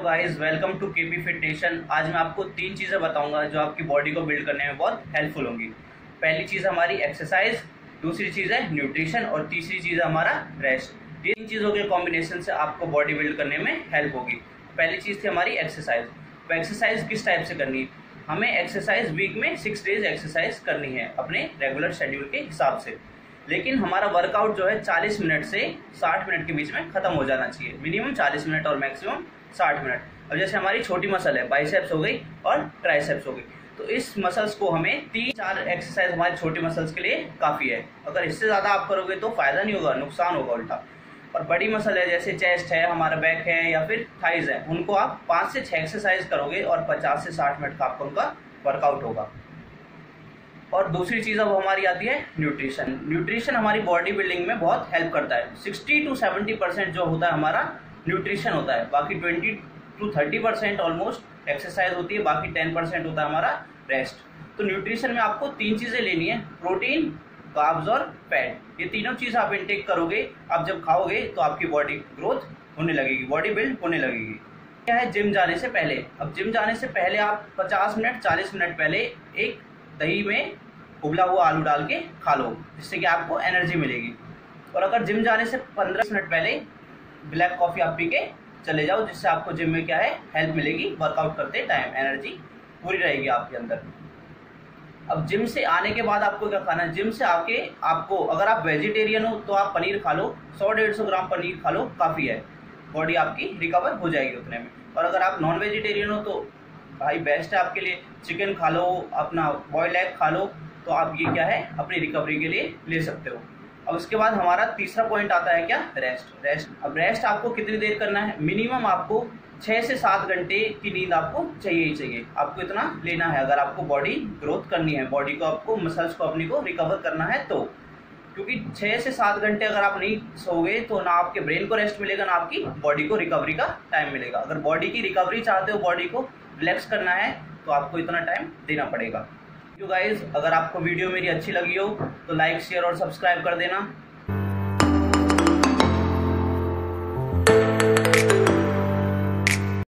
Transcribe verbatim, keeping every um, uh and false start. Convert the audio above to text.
Guys, welcome to KP Fitnation. आज मैं आपको तीन चीज़ें बताऊंगा जो आपकी बॉडी को बिल्ड करने में बहुत हेल्पफुल होंगी। पहली चीज़ हमारी एक्सरसाइज, दूसरी चीज़ है न्यूट्रिशन और तीसरी चीज़ है हमारा रेस्ट। तीन चीज़ों के कॉम्बिनेशन से आपको बॉडी बिल्ड करने में हेल्प होगी। पहली चीज़ थी हमारी एक्सरसाइज। तो एक्सरसाइज किस टाइप से करनी है? हमें एक्सरसाइज वीक में सिक्स डेज एक्सरसाइज करनी है अपने रेगुलर शेड्यूल के हिसाब से, लेकिन हमारा वर्कआउट जो है चालीस मिनट से साठ मिनट के बीच में खत्म हो जाना चाहिए। मिनिमम चालीस मिनट और मैक्सिमम साठ मिनट। अब जैसे हमारी छोटी मसल है, बाइसेप्स हो गई और ट्राइसेप्स हो गई, तो इस मसल्स को हमें तीन चार एक्सरसाइज हमारी छोटी मसल्स के लिए काफ़ी है। अगर इससे ज़्यादा आप करोगे तो फायदा नहीं होगा, नुकसान होगा उल्टा। और बड़ी मसल है जैसे चेस्ट है, हमारा बैक है या फिर थाइज है, उनको आप पाँच से छः एक्सरसाइज करोगे और पचास से साठ मिनट का आपका उनका वर्कआउट होगा। और दूसरी चीज़ अब हमारी आती है न्यूट्रिशन। न्यूट्रिशन हमारी बॉडी बिल्डिंग में बहुत हेल्प करता है। सिक्सटी टू सेवेंटी परसेंट जो होता है हमारा न्यूट्रिशन होता है, बाकी twenty two thirty percent almost exercise होती है, बाकी टेन परसेंट होता है हमारा रेस्ट। तो न्यूट्रिशन में आपको तीन चीज़ें लेनी है, प्रोटीन, कार्ब्स और फैट। ये तीनों चीज़ आप इनटेक करोगे, आप जब खाओगे तो आपकी बॉडी ग्रोथ होने लगेगी, बॉडी बिल्ड होने लगेगी। क्या है, जिम जाने से पहले। अब जिम जाने से पहले आप पचास मिनट चालीस मिनट पहले एक दही में उबला हुआ आलू डाल के खा लो, जिससे कि आपको एनर्जी मिलेगी। और अगर जिम जाने से पंद्रह मिनट पहले ब्लैक कॉफ़ी आप पी के चले जाओ, जिससे आपको जिम में क्या है हेल्प मिलेगी, वर्कआउट करते टाइम एनर्जी पूरी रहेगी आपके अंदर। अब जिम से आने के बाद आपको क्या खाना है? जिम से आके आपको, अगर आप वेजिटेरियन हो तो आप पनीर खा लो, सौ डेढ़ सौ ग्राम पनीर खा लो, काफ़ी है, बॉडी आपकी रिकवर हो जाएगी उतने में। और अगर आप नॉन वेजिटेरियन हो तो भाई बेस्ट है आपके लिए, चिकन खा लो, अपना बॉयल एग खा लो, तो आप ये क्या है अपनी रिकवरी के लिए ले सकते हो। अब उसके बाद हमारा तीसरा पॉइंट आता है क्या, रेस्ट। रेस्ट अब रेस्ट आपको कितनी देर करना है? मिनिमम आपको छः से सात घंटे की नींद आपको चाहिए ही चाहिए, आपको इतना लेना है अगर आपको बॉडी ग्रोथ करनी है, बॉडी को आपको मसल्स को अपनी को रिकवर करना है तो। क्योंकि छः से सात घंटे अगर आप नहीं सोओगे तो ना आपके ब्रेन को रेस्ट मिलेगा, ना आपकी बॉडी को रिकवरी का टाइम मिलेगा। अगर बॉडी की रिकवरी चाहते हो, बॉडी को रिलैक्स करना है, तो आपको इतना टाइम देना पड़ेगा। तो गाइज, अगर आपको वीडियो मेरी अच्छी लगी हो तो लाइक शेयर और सब्सक्राइब कर देना।